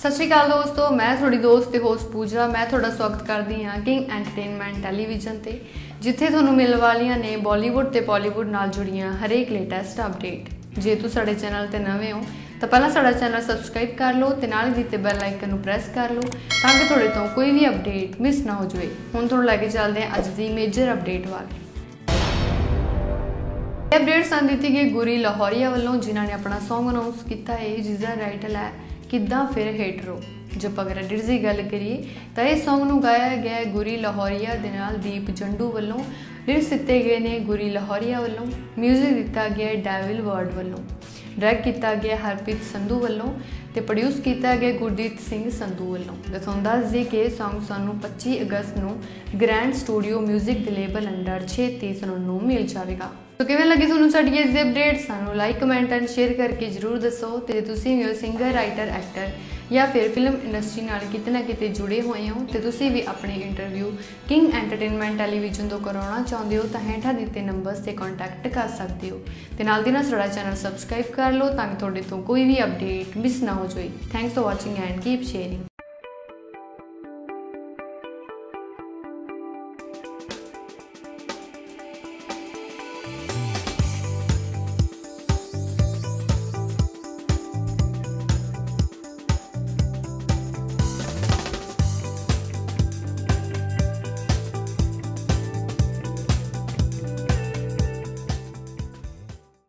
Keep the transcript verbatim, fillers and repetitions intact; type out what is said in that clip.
सत श्री अकाल दोस्तों, मैं थोड़ी दोस्त ते होस्ट पूजा। मैं थोड़ा स्वागत करती हाँ किंग एंटरटेनमेंट टैलीविजन ते, जिथे थोनों मिल वालियां ने बॉलीवुड ते बॉलीवुड नाल जुड़ियां हरेक लेटेस्ट अपडेट। जे तू साडे चैनल ते नवे हो तो पहला साडा चैनल सबसक्राइब कर लो ते नाल दिते बैल आइकन नूं प्रेस कर लो ताकि थोड़े तो कोई भी अपडेट मिस ना हो जाए। हुण तुहानूं लैके चलदे हां अज दी मेजर अपडेट वाल। अपडेट सन दी गई गुरी लाहौरिया वालों, जिन्होंने अपना सॉन्ग अनाउंस किया है जिसका टाइटल है किद्दां फिर हेटरो। जो अगर क्रेडिट्स की गल करिए तो यह सॉन्ग नूं गाया गया है गुरी लाहौरिया दे नाल दीप जंडू वालों। लिरिक्स दिते गए ने गुरी लाहौरिया वालों। म्यूजिक दिता गया है डेविल वर्ड वालों। डायरैक्ट किया गया हरप्रीत संधू वालों ते प्रोड्यूस किया गया गुरदीप सिंह संधू वालों। तो तुहानूं दस दी कि सॉन्ग सानूं पच्ची अगस्त नूं ग्रैंड स्टूडियो म्यूजिक दे लेबल अंडर छेती सुनने नूं मिल जाएगा। तो किवें लगी तुहानूं साडी इस अपडेट? सानूं लाइक कमेंट एंड शेयर करके जरूर दसो। ते तुसीं भी सिंगर राइटर एक्टर या फिर फिल्म इंडस्ट्री नाल किते ना किते जुड़े हुए हो तो तुसीं भी अपने इंटरव्यू किंग एंटरटेनमेंट टैलीविजन तो करवाना चाहते हो तो हेठा दिते नंबर्स से कॉन्टैक्ट कर सकते हो। तो नाल दी नाल साडा चैनल सबसक्राइब कर लो ताकि तुहाडे तो कोई भी अपडेट मिस ना हो जाए। Thanks for watching and keep sharing.